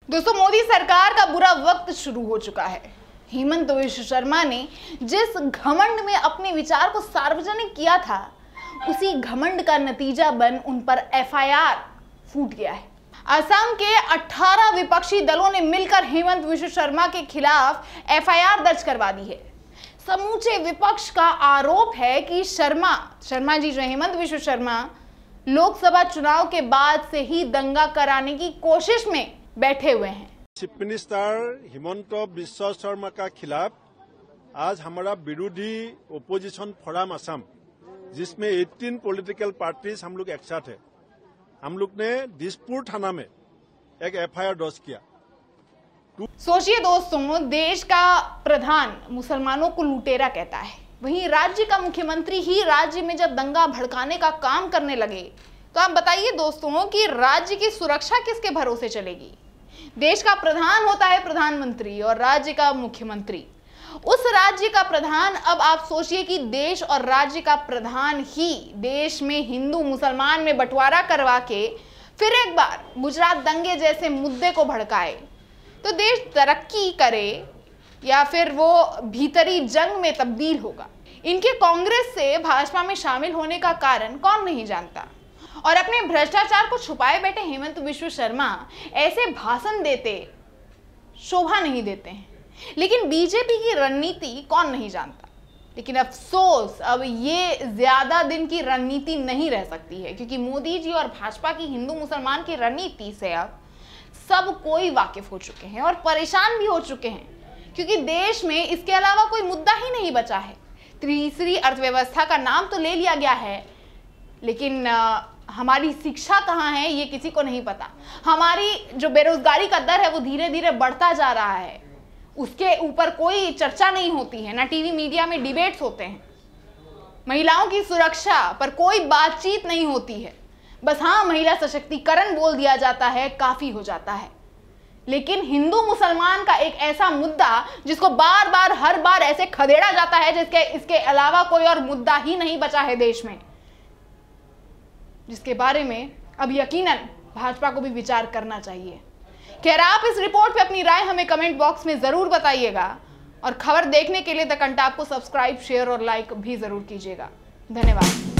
दोस्तों, मोदी सरकार का बुरा वक्त शुरू हो चुका है। हेमंत विश्व शर्मा ने जिस घमंड में अपने विचार को सार्वजनिक किया था, उसी घमंड का नतीजा बन उन पर एफआईआर फूट गया है। असम के 18 विपक्षी दलों ने मिलकर हेमंत विश्व शर्मा के खिलाफ एफआईआर दर्ज करवा दी है। समूचे विपक्ष का आरोप है कि शर्मा जी जो हेमंत विश्व शर्मा लोकसभा चुनाव के बाद से ही दंगा कराने की कोशिश में बैठे हुए हैं। चीफ मिनिस्टर हेमंत बिश्व शर्मा का खिलाफ आज हमारा विरोधी ओपोजिशन फोरम असम, जिसमें 18 पॉलिटिकल पार्टीज हम लोग एक साथ है, हम लोग ने दिसपुर थाना में एक एफआईआर दर्ज किया। सोचिए दोस्तों, देश का प्रधान मुसलमानों को लुटेरा कहता है, वहीं राज्य का मुख्यमंत्री ही राज्य में जब दंगा भड़काने का काम करने लगे, तो आप बताइए दोस्तों कि राज्य की सुरक्षा किसके भरोसे चलेगी। देश का प्रधान होता है प्रधानमंत्री और राज्य का मुख्यमंत्री। उस राज्य का प्रधान, अब आप सोचिए कि देश और राज्य का प्रधान ही देश में हिंदू मुसलमान में बंटवारा करवा के फिर एक बार गुजरात दंगे जैसे मुद्दे को भड़काए, तो देश तरक्की करे या फिर वो भीतरी जंग में तब्दील होगा। इनके कांग्रेस से भाजपा में शामिल होने का कारण कौन नहीं जानता, और अपने भ्रष्टाचार को छुपाए बैठे हेमंत विश्व शर्मा ऐसे भाषण देते शोभा नहीं देते हैं। लेकिन बीजेपी की रणनीति कौन नहीं जानता। लेकिन अफसोस, अब ये ज्यादा दिन की रणनीति नहीं रह सकती है, क्योंकि मोदी जी और भाजपा की हिंदू मुसलमान की रणनीति से अब सब कोई वाकिफ हो चुके हैं और परेशान भी हो चुके हैं, क्योंकि देश में इसके अलावा कोई मुद्दा ही नहीं बचा है। तीसरी अर्थव्यवस्था का नाम तो ले लिया गया है, लेकिन हमारी शिक्षा कहाँ है ये किसी को नहीं पता। हमारी जो बेरोजगारी का दर है वो धीरे धीरे बढ़ता जा रहा है, उसके ऊपर कोई चर्चा नहीं होती है, ना टीवी मीडिया में डिबेट्स होते हैं। महिलाओं की सुरक्षा पर कोई बातचीत नहीं होती है, बस हाँ महिला सशक्तिकरण बोल दिया जाता है, काफी हो जाता है। लेकिन हिंदू मुसलमान का एक ऐसा मुद्दा जिसको बार बार हर बार ऐसे खदेड़ा जाता है, इसके अलावा कोई और मुद्दा ही नहीं बचा है देश में, जिसके बारे में अब यकीनन भाजपा को भी विचार करना चाहिए। खैर, आप इस रिपोर्ट पे अपनी राय हमें कमेंट बॉक्स में जरूर बताइएगा, और खबर देखने के लिए द कंटाप को सब्सक्राइब, शेयर और लाइक भी जरूर कीजिएगा। धन्यवाद।